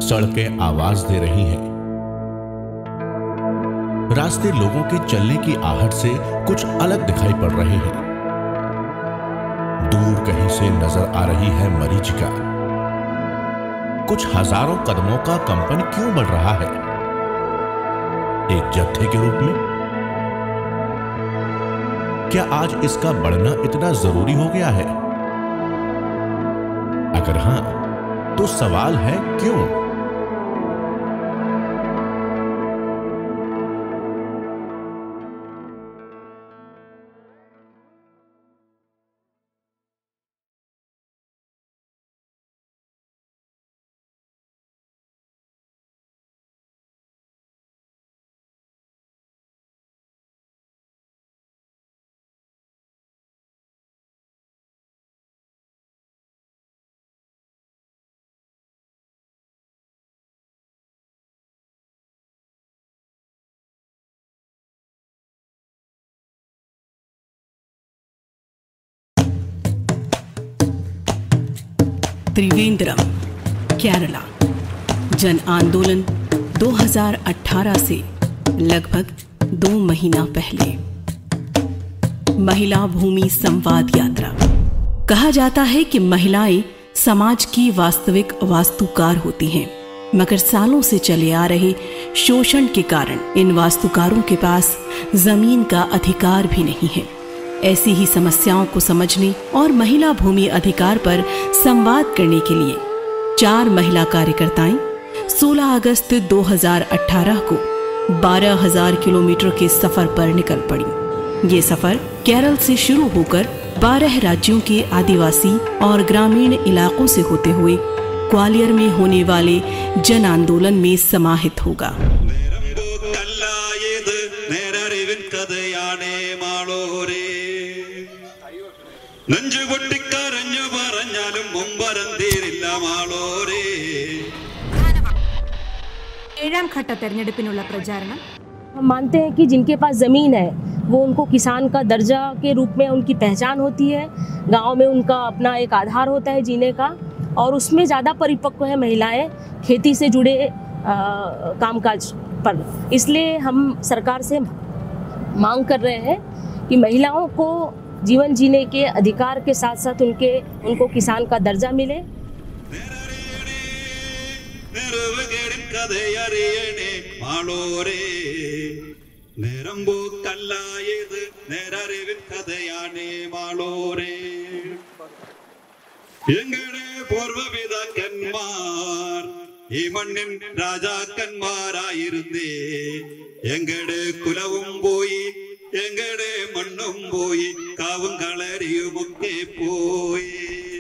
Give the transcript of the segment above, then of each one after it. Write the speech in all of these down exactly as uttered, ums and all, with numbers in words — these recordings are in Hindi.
सड़कें आवाज दे रही हैं। रास्ते लोगों के चलने की आहट से कुछ अलग दिखाई पड़ रहे हैं। दूर कहीं से नजर आ रही है मरीचिका। कुछ हजारों कदमों का कंपन क्यों बढ़ रहा है? एक जत्थे के रूप में? क्या आज इसका बढ़ना इतना जरूरी हो गया है? अगर हां, तो सवाल है क्यों? त्रिवेंद्रम, केरला। जन आंदोलन दो हज़ार अठारह से लगभग दो महीना पहले। महिला भूमि संवाद यात्रा। कहा जाता है कि महिलाएं समाज की वास्तविक वास्तुकार होती हैं, मगर सालों से चले आ रहे शोषण के कारण इन वास्तुकारों के पास जमीन का अधिकार भी नहीं है। ऐसी ही समस्याओं को समझने और महिला भूमि अधिकार पर संवाद करने के लिए चार महिला कार्यकर्ताएं सोलह अगस्त दो हज़ार अठारह को बारह हज़ार किलोमीटर के सफर पर निकल पड़ी। ये सफर केरल से शुरू होकर बारह राज्यों के आदिवासी और ग्रामीण इलाकों से होते हुए ग्वालियर में होने वाले जन आंदोलन में समाहित होगा। हम मानते हैं कि जिनके पास ज़मीन है वो उनको किसान का दर्जा के रूप में उनकी पहचान होती है। गांव में उनका अपना एक आधार होता है जीने का, और उसमें ज़्यादा परिपक्व है महिलाएं खेती से जुड़े कामकाज पर। इसलिए हम सरकार से मांग कर रहे हैं कि महिलाओं को जीवन जीने के अधिकार के साथ साथ उनके उनको किसान का दर्जा मिले। ഈ മണ്ണിൻ രാജാക്കന്മാരായിരുന്നേ എങ്കടെ കുലവും പോയി എങ്കടെ മണ്ണും പോയി കാവും കളരിയുമൊക്കെ പോയി।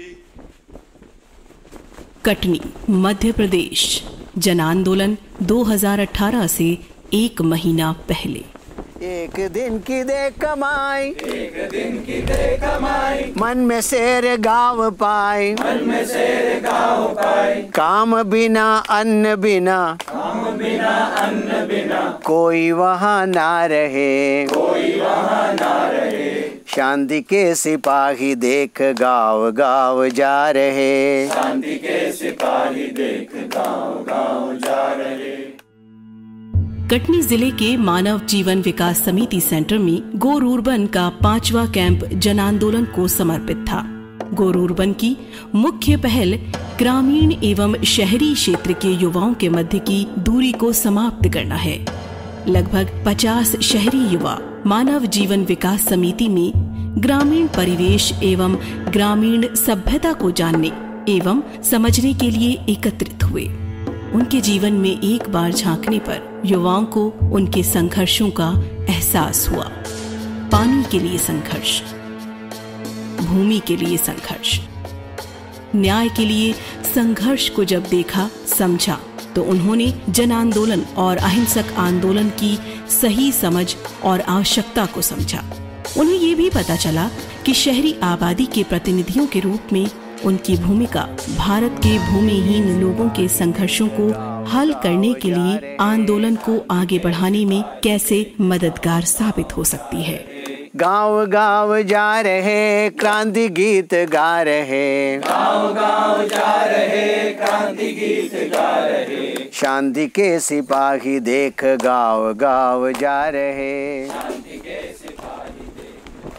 कटनी, मध्य प्रदेश। जन आंदोलन दो हज़ार अठारह से एक महीना पहले। एक दिन की दे कमाई, एक दिन की दे कमाई, मन में शेर गाँव पाई, मन में शेर गाँव पाई। काम बिना अन्न बिना, काम बिना अन्न बिना, कोई वहाँ ना रहे, कोई वहाँ ना रहे। शांति के सिपाही देख गाँव गाँव जा रहे, शांति के सिपाही देख गाँव गाँव जा रहे। कटनी जिले के मानव जीवन विकास समिति सेंटर में गोरूरबन का पांचवा कैंप जन आंदोलन को समर्पित था। गोरूरबन की मुख्य पहल ग्रामीण एवं शहरी क्षेत्र के युवाओं के मध्य की दूरी को समाप्त करना है। लगभग पचास शहरी युवा मानव जीवन विकास समिति में ग्रामीण परिवेश एवं ग्रामीण सभ्यता को जानने एवं समझने के लिए एकत्रित हुए। उनके जीवन में एक बार झांकने पर युवाओं को उनके संघर्षों का एहसास हुआ। पानी के लिए संघर्ष, भूमि के लिए संघर्ष, न्याय के लिए संघर्ष को जब देखा समझा तो उन्होंने जन आंदोलन और अहिंसक आंदोलन की सही समझ और आवश्यकता को समझा। उन्हें ये भी पता चला कि शहरी आबादी के प्रतिनिधियों के रूप में उनकी भूमिका भारत के भूमिहीन लोगों के संघर्षों को हल करने के लिए आंदोलन को आगे बढ़ाने में कैसे मददगार साबित हो सकती है। गाँव गाँव जा रहे क्रांति गीत गा रहे, गाँव गाँव जा रहे क्रांति गीत गा रहे, शांति के सिपाही देख गाँव गाँव जा रहे, शांति के सिपाही देख।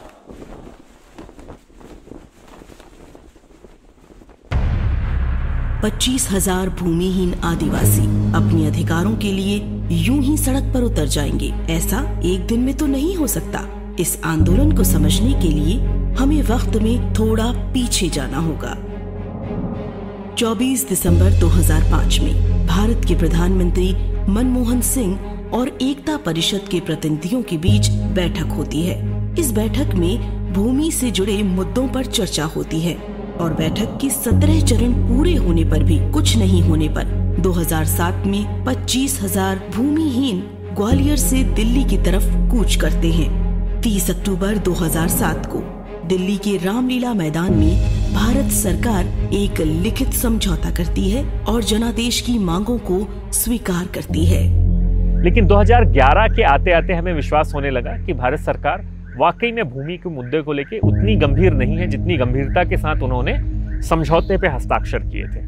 पच्चीस हजार भूमिहीन आदिवासी अपने अधिकारों के लिए यूं ही सड़क पर उतर जाएंगे, ऐसा एक दिन में तो नहीं हो सकता। इस आंदोलन को समझने के लिए हमें वक्त में थोड़ा पीछे जाना होगा। चौबीस दिसंबर दो हज़ार पाँच में भारत के प्रधानमंत्री मनमोहन सिंह और एकता परिषद के प्रतिनिधियों के बीच बैठक होती है। इस बैठक में भूमि से जुड़े मुद्दों पर चर्चा होती है और बैठक के सत्रह चरण पूरे होने पर भी कुछ नहीं होने पर दो हज़ार सात में पच्चीस हजार भूमिहीन ग्वालियर से दिल्ली की तरफ कूच करते हैं। तीस अक्टूबर दो हज़ार सात को दिल्ली के रामलीला मैदान में भारत सरकार एक लिखित समझौता करती है और जनादेश की मांगों को स्वीकार करती है। लेकिन दो हज़ार ग्यारह के आते आते हमें विश्वास होने लगा कि भारत सरकार वाकई में भूमि के मुद्दे को लेकर उतनी गंभीर नहीं है जितनी गंभीरता के साथ उन्होंने समझौते पे हस्ताक्षर किए थे।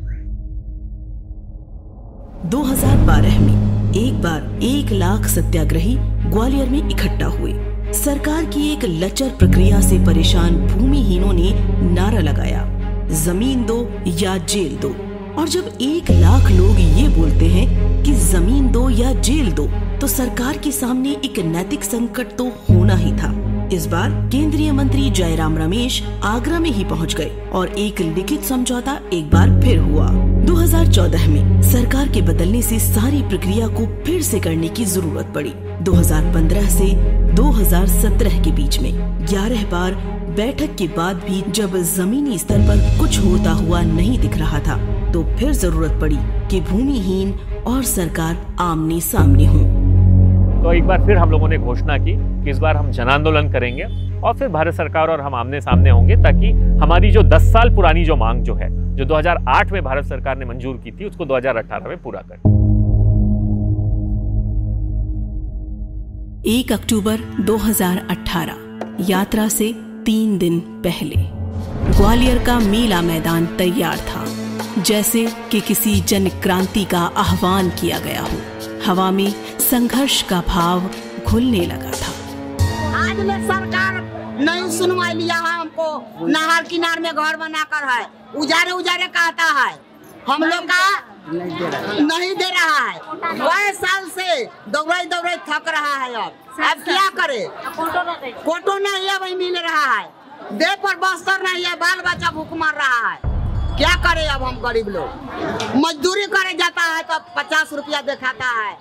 दो हज़ार बारह में एक बार एक लाख सत्याग्रही ग्वालियर में इकट्ठा हुए। सरकार की एक लचर प्रक्रिया से परेशान भूमिहीनों ने नारा लगाया, जमीन दो या जेल दो। और जब एक लाख लोग ये बोलते हैं कि जमीन दो या जेल दो, तो सरकार के सामने एक नैतिक संकट तो होना ही था। इस बार केंद्रीय मंत्री जयराम रमेश आगरा में ही पहुंच गए और एक लिखित समझौता एक बार फिर हुआ। दो हज़ार चौदह में सरकार के बदलने से सारी प्रक्रिया को फिर से करने की जरूरत पड़ी। दो हज़ार पंद्रह से दो हज़ार सत्रह के बीच में ग्यारह बार बैठक के बाद भी जब जमीनी स्तर पर कुछ होता हुआ नहीं दिख रहा था, तो फिर जरूरत पड़ी कि भूमिहीन और सरकार आमने सामने हों। तो एक बार फिर हम लोगों ने घोषणा की कि इस बार हम जन आंदोलन करेंगे और फिर भारत सरकार और हम आमने सामने होंगे, ताकि हमारी जो दस साल पुरानी जो मांग जो है, जो दो हज़ार आठ में भारत सरकार ने मंजूर की थी, उसको दो हज़ार अठारह में पूरा कर। एक अक्टूबर दो हज़ार अठारह यात्रा से तीन दिन पहले ग्वालियर का मेला मैदान तैयार था, जैसे कि किसी जन क्रांति का आह्वान किया गया हो। हवा में संघर्ष का भाव घुलने लगा था। आज में सरकार नहीं सुनवाई लिया है हमको, नहर किनार में घर बनाकर है, उजारे उजारे कहता है, हम लोग का नहीं दे रहा है। वह साल से दौड़ाई दौड़ाई थक रहा है। अब अब क्या करे, कोटो नहीं है, वही मिल रहा है, देह पर बस्तर नहीं है, बाल बच्चा भूख मार रहा है। क्या करे अब हम गरीब लोग? मजदूरी करे जाता है तो पचास रुपया दिखाता है,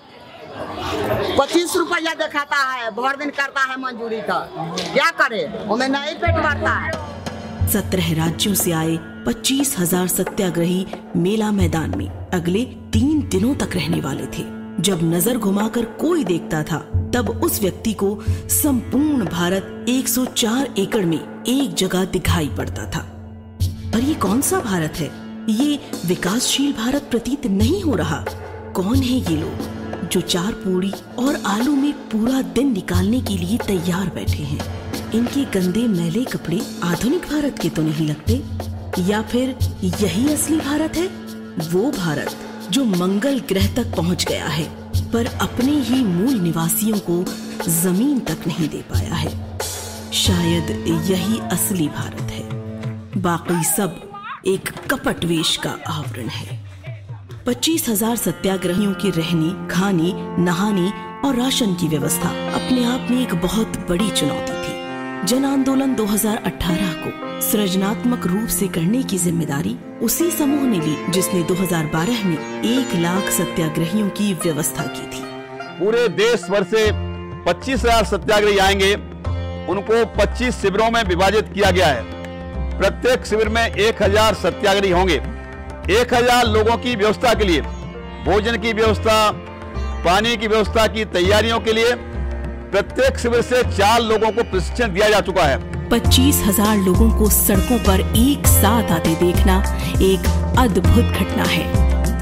पच्चीस रुपया दिखाता है, भर दिन करता है मजदूरी का। क्या करे, हमें नहीं पेट भरता है। सत्रह राज्यों से आए पच्चीस हजार सत्याग्रही मेला मैदान में अगले तीन दिनों तक रहने वाले थे। जब नजर घुमाकर कोई देखता था, तब उस व्यक्ति को संपूर्ण भारत एक सौ चार एकड़ में एक जगह दिखाई पड़ता था। पर ये कौन सा भारत है? ये विकासशील भारत प्रतीत नहीं हो रहा। कौन है ये लोग जो चार पूड़ी और आलू में पूरा दिन निकालने के लिए तैयार बैठे हैं? इनके गंदे मैले कपड़े आधुनिक भारत के तो नहीं लगते? या फिर यही असली भारत है? वो भारत जो मंगल ग्रह तक पहुंच गया है, पर अपने ही मूल निवासियों को जमीन तक नहीं दे पाया है। शायद यही असली भारत है, बाकी सब एक कपट वेश का आवरण है। पच्चीस हजार सत्याग्रहियों के रहने, खाने, नहाने और राशन की व्यवस्था अपने आप में एक बहुत बड़ी चुनौती थी। जन आंदोलन दो हज़ार अठारह को सृजनात्मक रूप से करने की जिम्मेदारी उसी समूह ने ली जिसने दो हज़ार बारह में एक लाख सत्याग्रहियों की व्यवस्था की थी। पूरे देश भर से पच्चीस हजार सत्याग्रही आएंगे। उनको पच्चीस शिविरों में विभाजित किया गया है। प्रत्येक शिविर में एक हजार सत्याग्रही होंगे। एक हजार लोगों की व्यवस्था के लिए, भोजन की व्यवस्था, पानी की व्यवस्था की तैयारियों के लिए प्रत्येक शिविर से चार लोगों को प्रशिक्षण दिया जा चुका है। पच्चीस हजार लोगों को सड़कों पर एक साथ आते देखना एक अद्भुत घटना है।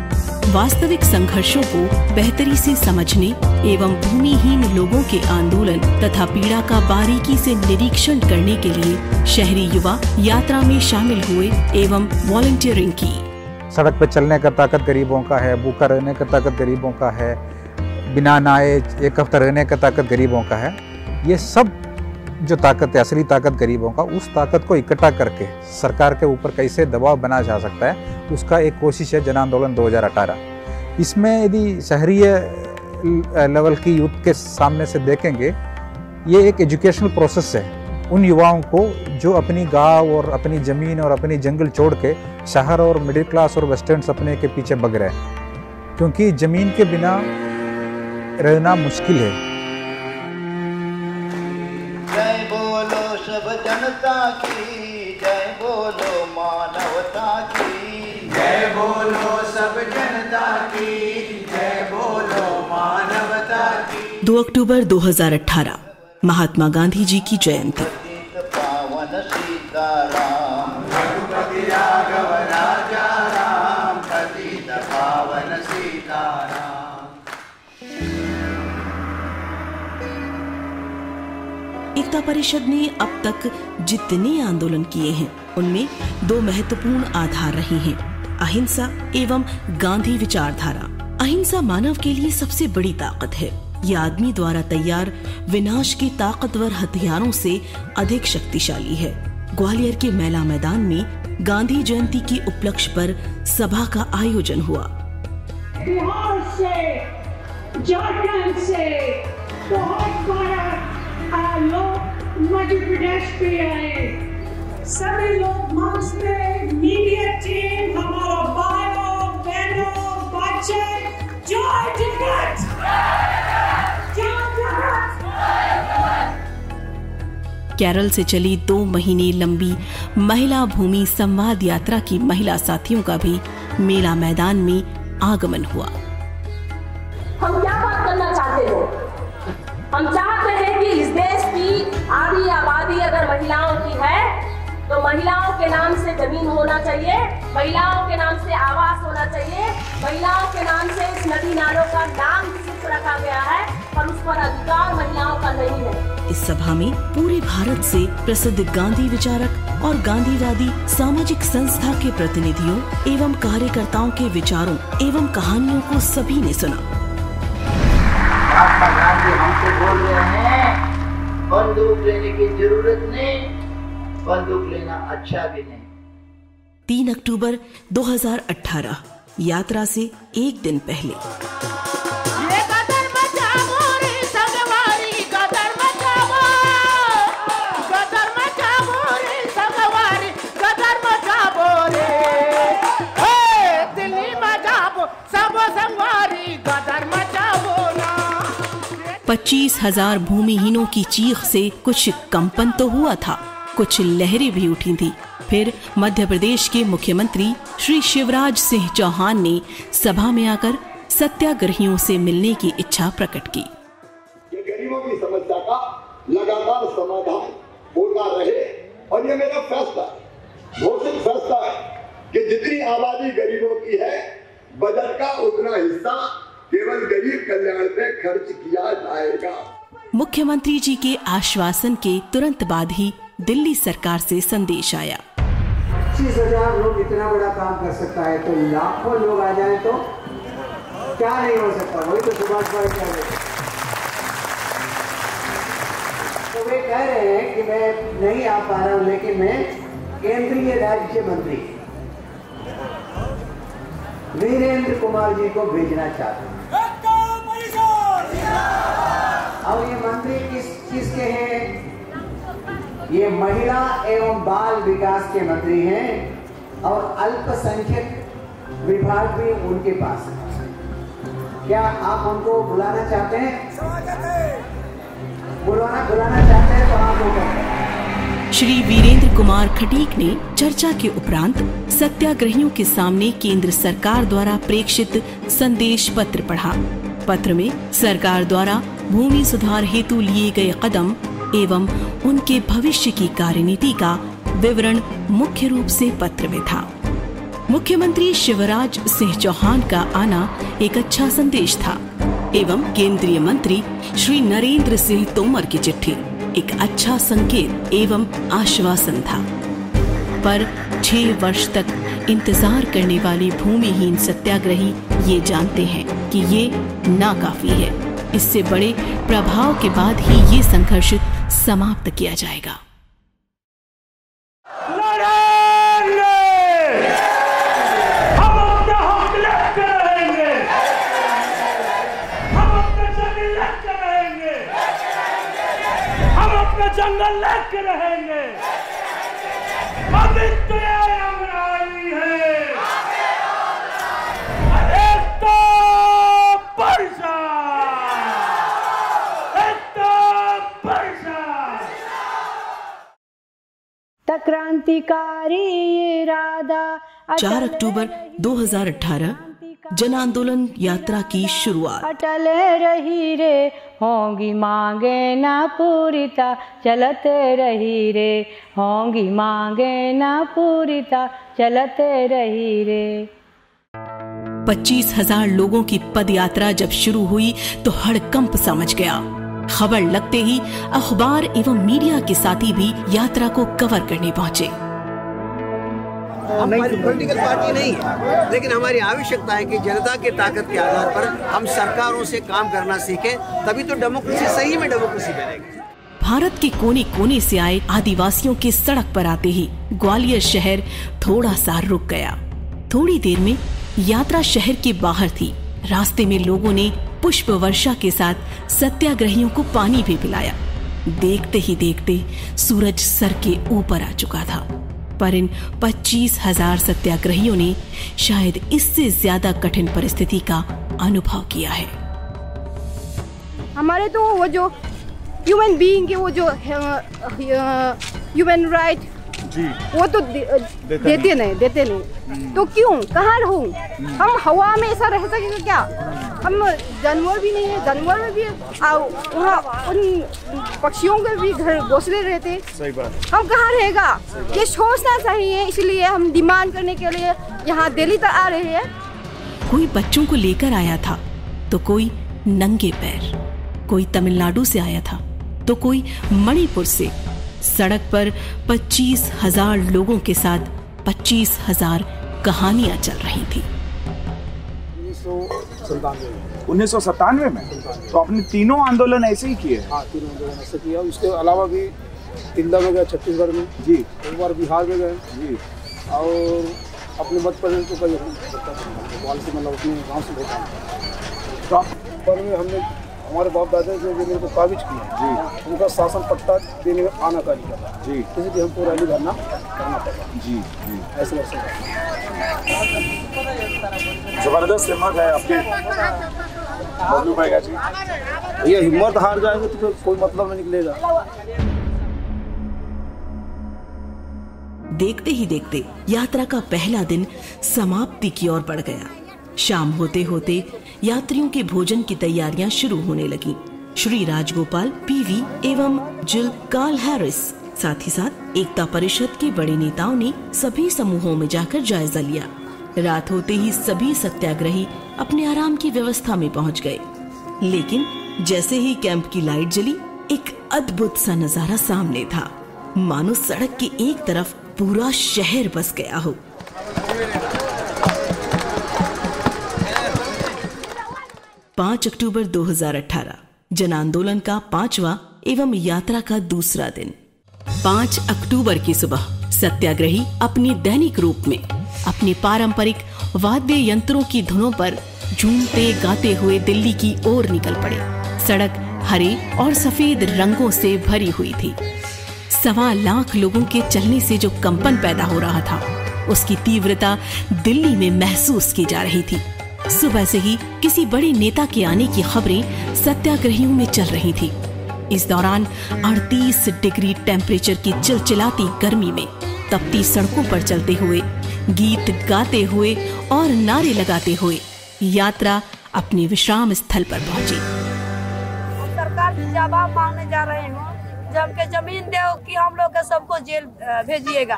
वास्तविक संघर्षों को बेहतरी से समझने एवं भूमिहीन लोगों के आंदोलन तथा पीड़ा का बारीकी से निरीक्षण करने के लिए शहरी युवा यात्रा में शामिल हुए एवं वॉलंटियरिंग की। सड़क पर चलने का ताकत गरीबों का है, भूखा रहने का ताकत गरीबों का है, बिना नहाए एक हफ्ता रहने का ताकत गरीबों का है। ये सब जो ताकत है, असली ताकत गरीबों का, उस ताकत को इकट्ठा करके सरकार के ऊपर कैसे दबाव बना जा सकता है, उसका एक कोशिश है जन आंदोलन दो हज़ार अठारह। इसमें यदि शहरीय लेवल की यूथ के सामने से देखेंगे, ये एक एजुकेशनल प्रोसेस है उन युवाओं को जो अपनी गांव और अपनी ज़मीन और अपनी जंगल छोड़ के शहर और मिडिल क्लास और वेस्टर्न सपने के पीछे भग रहे हैं, क्योंकि ज़मीन के बिना रहना मुश्किल है। जय बोलो सब जनता की, जय बोलो मानवता की, जय बोलो सब जनता की, जय बोलो मानवता की। दो अक्टूबर दो हज़ार अठारह महात्मा गांधी जी की जयंती। पावन सीताराम रघुपति राघव राजा राम, पतित पावन सीताराम। एकता परिषद ने अब तक जितने आंदोलन किए हैं उनमें दो महत्वपूर्ण आधार रहे हैं, अहिंसा एवं गांधी विचारधारा। अहिंसा मानव के लिए सबसे बड़ी ताकत है। यह आदमी द्वारा तैयार विनाश के ताकतवर हथियारों से अधिक शक्तिशाली है। ग्वालियर के मेला मैदान में गांधी जयंती के उपलक्ष्य पर सभा का आयोजन हुआ। बिहार से, झारखंड से बहुत बड़ा लोग मध्य प्रदेश पे आए। सभी लोग मंच पे, मीडिया टीम, हमारा भाइयों बहनों बच्चे, जय जगत, जय जगत। केरल से चली दो महीने लंबी महिला भूमि संवाद यात्रा की महिला साथियों का भी मेला मैदान में आगमन हुआ। हम क्या बात करना चाहते हो? हम चाहते हैं कि इस देश की आधी आबादी अगर महिलाओं की है तो महिलाओं के नाम से जमीन होना चाहिए, महिलाओं के नाम से आवास होना चाहिए, महिलाओं के नाम से इस नदी नालों का नाम सिर्फ रखा गया है और उस पर अधिकार महिलाओं का नहीं है। इस सभा में पूरे भारत से प्रसिद्ध गांधी विचारक और गांधीवादी सामाजिक संस्था के प्रतिनिधियों एवं कार्यकर्ताओं के विचारों एवं कहानियों को सभी ने सुना। महात्मा गांधी हमसे बोल रहे हैं, बंदूक लेने की जरूरत नहीं, बंदूक लेना अच्छा भी नहीं। तीन अक्टूबर दो हज़ार अठारह यात्रा से एक दिन पहले पच्चीस हजार भूमिहीनों की चीख से कुछ कंपन तो हुआ था, कुछ लहरें भी उठी थी। फिर मध्य प्रदेश के मुख्यमंत्री श्री शिवराज सिंह चौहान ने सभा में आकर सत्याग्रहियों से मिलने की इच्छा प्रकट की। ये गरीबों की समस्या का लगातार समाधान होता रहे और ये मेरा फैसला, घोषित फैसला है कि जितनी आबादी गरीबों की है, बजट का उतना हिस्सा केवल गरीब कल्याण पे खर्च किया जाएगा। मुख्यमंत्री जी के आश्वासन के तुरंत बाद ही दिल्ली सरकार से संदेश आया। पच्चीस हजार लोग इतना बड़ा काम कर सकता है तो लाखों लोग आ जाए तो क्या नहीं हो सकता। वही तो सुभाष भाई कह रहे हैं। तो वे कह रहे हैं कि मैं नहीं आ पा रहा हूं, लेकिन मैं केंद्रीय राज्य मंत्री वीरेंद्र कुमार जी को भेजना चाहता हूँ। और ये मंत्री किस चीज के हैं? ये महिला एवं बाल विकास के मंत्री हैं और अल्पसंख्यक विभाग भी उनके पास है। क्या आप उनको बुलाना चाहते हैं? बुलाना बुलाना चाहते हैं तो आप लोग। श्री वीरेंद्र कुमार खटीक ने चर्चा के उपरांत सत्याग्रहियों के सामने केंद्र सरकार द्वारा प्रेषित संदेश पत्र पढ़ा। पत्र में सरकार द्वारा भूमि सुधार हेतु लिए गए कदम एवं उनके भविष्य की कार्यनीति का विवरण मुख्य रूप से पत्र में था। मुख्यमंत्री शिवराज सिंह चौहान का आना एक अच्छा संदेश था एवं केंद्रीय मंत्री श्री नरेंद्र सिंह तोमर की चिट्ठी एक अच्छा संकेत एवं आश्वासन था। पर छह वर्ष तक इंतजार करने वाले भूमिहीन सत्याग्रही ये जानते हैं कि ये नाकाफी है। इससे बड़े प्रभाव के बाद ही ये संघर्ष समाप्त किया जाएगा। जंगल लेके रहेंगे, आदित्य अमराई है, एक तो वर्षा, एक तो वर्षा। क्रांतिकारी इरादा चार अक्टूबर दो हज़ार अठारह जन आंदोलन यात्रा की शुरुआत। अटल रही रे होंगी मांगे ना पूरीता, चलते रही रे होंगी मांगे ना पूरीता, चलते रही रे। पच्चीस हजार लोगों की पद यात्रा जब शुरू हुई तो हड़कंप सा मच गया। खबर लगते ही अखबार एवं मीडिया के साथी भी यात्रा को कवर करने पहुंचे। हमारी पॉलिटिकल पार्टी नहीं है, लेकिन हमारी आवश्यकता है कि जनता की ताकत के आधार पर हम सरकारों से काम करना सीखें, तभी तो डेमोक्रेसी सही में डेमोक्रेसी बनेगी। भारत के कोने कोने से आए आदिवासियों के सड़क पर आते ही ग्वालियर शहर थोड़ा सा रुक गया। थोड़ी देर में यात्रा शहर के बाहर थी। रास्ते में लोगों ने पुष्प वर्षा के साथ सत्याग्रहियों को पानी भी पिलाया। देखते ही देखते सूरज सर के ऊपर आ चुका था, पर इन पच्चीस हजार सत्याग्रहियों ने शायद इससे ज्यादा कठिन परिस्थिति का अनुभव किया है। हमारे तो वो जो ह्यूमन बीइंग के वो जो ह्यूमन राइट जी वो तो दे, देते, देते नहीं देते नहीं तो क्यों कहाँ रहूं? हम हवा में ऐसा रह सकेंगे क्या? हम जानवर भी नहीं है, जानवर में भी वहाँ उन पक्षियों के भी घर घोंसले रहते। सही बात। हम कहाँ रहेगा? ये सोचना चाहिए, इसलिए हम डिमांड करने के लिए यहाँ दिल्ली तक आ रहे हैं। कोई बच्चों को लेकर आया था तो कोई नंगे पैर, कोई तमिलनाडु से आया था तो कोई मणिपुर से। सड़क पर पच्चीस हजार लोगों के साथ पच्चीस हजार कहानियां चल रही थी। उन्नीस सौ सत्तानवे में तो अपने तीनों आंदोलन ऐसे ही किए। हाँ, तीनों आंदोलन ऐसे किया। उसके अलावा भी तिल्दा में गए, छत्तीसगढ़ में जी, एक बार बिहार में गए जी, और अपने मध्य प्रदेश को कई मतलब अपने गाँव से भोटा पर में हमने हमारे बाप दादा जो मेरे को काबिज किया जी, उनका शासन पट्टा देने में आनाकानी किया जी, इसलिए हमको रैली धरना करना पड़ा जी जी। ऐसे वैसे जबरदस्त हिम्मत है आपकी, बदलू पाएगा जी। ये हिम्मत हार जाएंगे तो फिर कोई मतलब नहीं निकलेगा। देखते ही देखते यात्रा का पहला दिन समाप्ति की ओर बढ़ गया। शाम होते होते यात्रियों के भोजन की तैयारियां शुरू होने लगी। श्री राजगोपाल, पीवी एवं जिल कार्ल हैरिस, साथ ही साथ एकता परिषद के बड़े नेताओं ने सभी समूहों में जाकर जायजा लिया। रात होते ही सभी सत्याग्रही अपने आराम की व्यवस्था में पहुंच गए। लेकिन जैसे ही कैंप की लाइट जली, एक अद्भुत सा नजारा सामने था, मानो सड़क के एक तरफ पूरा शहर बस गया हो। पाँच अक्टूबर दो हज़ार अठारह जन आंदोलन का पांचवा एवं यात्रा का दूसरा दिन। पाँच अक्टूबर की सुबह सत्याग्रही अपने दैनिक रूप में अपने पारंपरिक वाद्य यंत्रों की धुनों पर झूमते गाते हुए दिल्ली की ओर निकल पड़े। सड़क हरे और सफेद रंगों से भरी हुई थी। सवा लाख लोगों के चलने से जो कंपन पैदा हो रहा था, उसकी तीव्रता दिल्ली में महसूस की जा रही थी। सुबह से ही किसी बड़े नेता के आने की खबरें सत्याग्रहियों में चल रही थी। इस दौरान अड़तीस डिग्री टेम्परेचर की चिलचिलाती गर्मी में तपती सड़कों पर चलते हुए, गीत गाते हुए और नारे लगाते हुए यात्रा अपने विश्राम स्थल पर पहुंची। सरकार से जवाब मांगने जा रहे हैं, जब के जमीन दो कि हम लोग के सबको जेल भेजिएगा।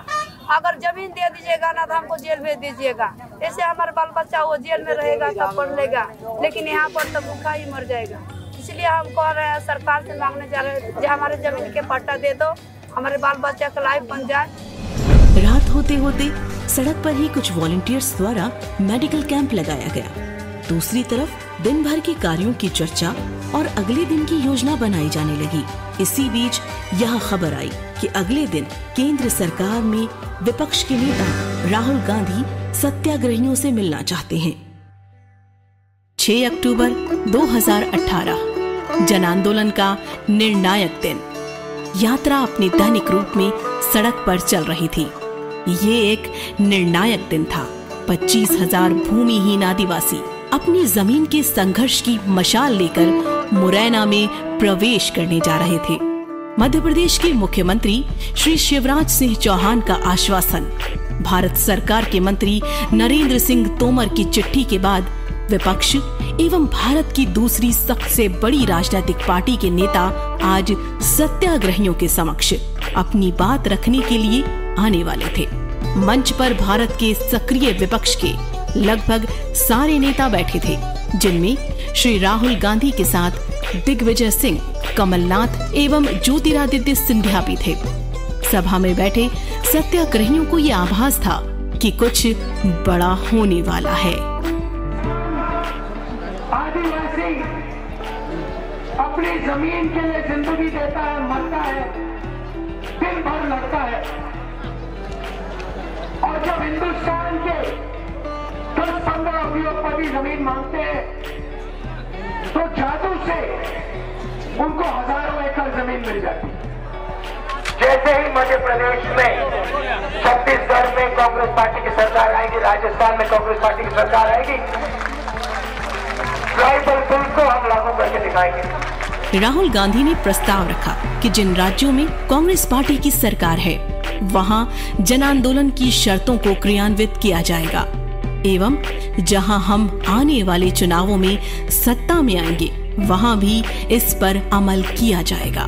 अगर जमीन दे दीजिएगा ना तो हमको जेल भेज दीजिएगा। ऐसे हमारा बाल बच्चा वो जेल में रहेगा तब पढ़ लेगा, लेकिन यहाँ पर तो भूखा ही मर जाएगा। इसलिए हम कह रहे हैं, सरकार से मांगने जा रहे हैं, हमारे जमीन के पट्टा दे दो, हमारे बाल बच्चा का लाइफ बन जाए। रात होते होते सड़क पर ही कुछ वॉलंटियर्स द्वारा मेडिकल कैंप लगाया गया। दूसरी तरफ दिन भर के कार्यों की चर्चा और अगले दिन की योजना बनाई जाने लगी। इसी बीच यह खबर आई कि अगले दिन केंद्र सरकार में विपक्ष के नेता राहुल गांधी सत्याग्रहियों से मिलना चाहते हैं। छह अक्टूबर दो हज़ार अठारह जन आंदोलन का निर्णायक दिन। यात्रा अपने दैनिक रूप में सड़क पर चल रही थी। ये एक निर्णायक दिन था। पच्चीस हजार भूमिहीन आदिवासी अपनी जमीन के संघर्ष की मशाल लेकर मुरैना में प्रवेश करने जा रहे थे। मध्य प्रदेश के मुख्यमंत्री श्री शिवराज सिंह चौहान का आश्वासन, भारत सरकार के मंत्री नरेंद्र सिंह तोमर की चिट्ठी के बाद विपक्ष एवं भारत की दूसरी सबसे बड़ी राजनीतिक पार्टी के नेता आज सत्याग्रहियों के समक्ष अपनी बात रखने के लिए आने वाले थे। मंच पर भारत के सक्रिय विपक्ष के लगभग सारे नेता बैठे थे, जिनमें श्री राहुल गांधी के साथ दिग्विजय सिंह, कमलनाथ एवं ज्योतिरादित्य सिंधिया भी थे। सभा में बैठे सत्याग्रहियों को ये आभास था कि कुछ बड़ा होने वाला है। आदिवासी अपनी जमीन के लिए जिंदगी देता है, मरता है, दिन भर लड़ता है, और जब हिंदुस्तान के दस पंद्रह उद्योगपति जमीन मांगते हैं तो जादू से उनको हजारों एकड़ जमीन मिल जाती है। जैसे ही मध्य प्रदेश में, छत्तीसगढ़ में कांग्रेस पार्टी की सरकार आएगी, राजस्थान में कांग्रेस पार्टी की सरकार आएगी, ट्राइबल बिल को हम लागू करके दिखाएंगे। राहुल गांधी ने प्रस्ताव रखा कि जिन राज्यों में कांग्रेस पार्टी की सरकार है वहां जन आंदोलन की शर्तों को क्रियान्वित किया जाएगा एवं जहां हम आने वाले चुनावों में सत्ता में आएंगे वहां भी इस पर अमल किया जाएगा।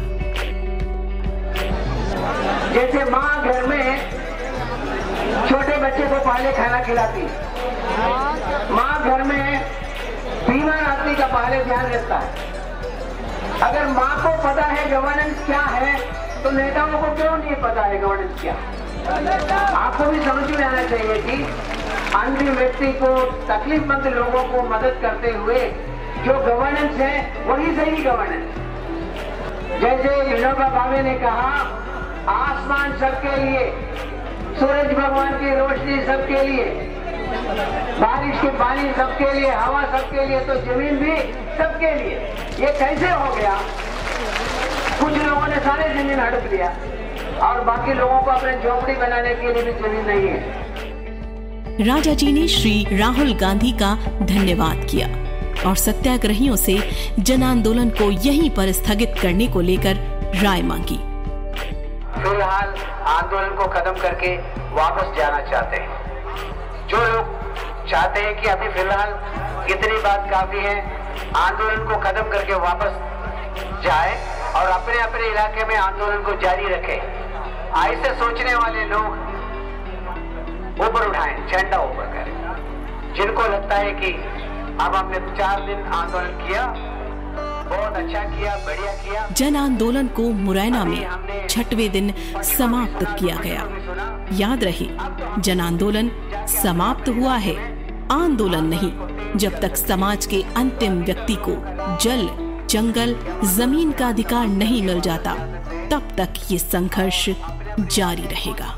जैसे माँ घर में छोटे बच्चे को पहले खाना खिलाती, माँ घर में बीमार आदमी का पहले ध्यान रखता है। अगर माँ को पता है गवर्नेंस क्या है तो नेताओं को क्यों नहीं पता है गवर्नेंस क्या? आपको भी समझ में आना चाहिए कि अन्य व्यक्ति को, तकलीफमंद लोगों को मदद करते हुए जो गवर्नेंस है वही सही गवर्नेंस। जैसे विनोबा भावे ने कहा, आसमान सबके लिए, सूरज भगवान की रोशनी सबके लिए, बारिश के पानी सबके लिए, हवा सबके लिए, तो जमीन भी सबके लिए। ये कैसे हो गया? कुछ लोगों ने सारे जमीन हड़प लिया और बाकी लोगों को अपने झोपड़ी बनाने के लिए भी जमीन नहीं है। राजा जी ने श्री राहुल गांधी का धन्यवाद किया और सत्याग्रहियों से जन आंदोलन को यहीं पर स्थगित करने को लेकर राय मांगी। फिलहाल आंदोलन को खत्म करके वापस जाना चाहते हैं। जो लोग चाहते हैं कि अभी फिलहाल इतनी बात काफी है, आंदोलन को खत्म करके वापस जाए और अपने अपने इलाके में आंदोलन को जारी रखें, ऐसे सोचने वाले लोग ऊपर उठाएं, झंडा ऊपर करें। जिनको लगता है कि अब हमने चार दिन आंदोलन किया, बहुत अच्छा किया, बढ़िया किया। जन आंदोलन को मुरैना में छठवें दिन समाप्त किया गया। याद रहे, जन आंदोलन समाप्त हुआ है, आंदोलन नहीं। जब तक समाज के अंतिम व्यक्ति को जल, जंगल, जमीन का अधिकार नहीं मिल जाता, तब तक ये संघर्ष जारी रहेगा।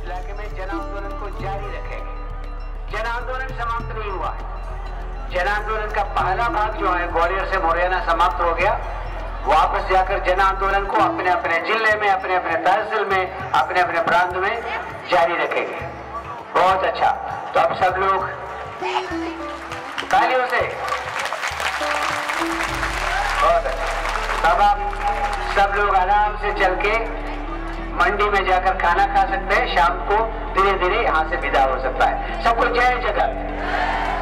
जन आंदोलन समाप्त नहीं हुआ है। जन आंदोलन का पहला भाग जो है ग्वालियर से मुरैना समाप्त हो गया। वापस जाकर जन आंदोलन को अपने अपने जिले में, अपने अपने तहसील में, अपने अपने प्रांत में जारी रखेंगे। बहुत अच्छा। तो अब सब लोग तालियों से, बहुत अच्छा। अब आप सब लोग आराम से चल के मंडी में जाकर खाना खा सकते हैं। शाम को धीरे धीरे यहाँ से विदा हो सकता है। सबको जय जगत।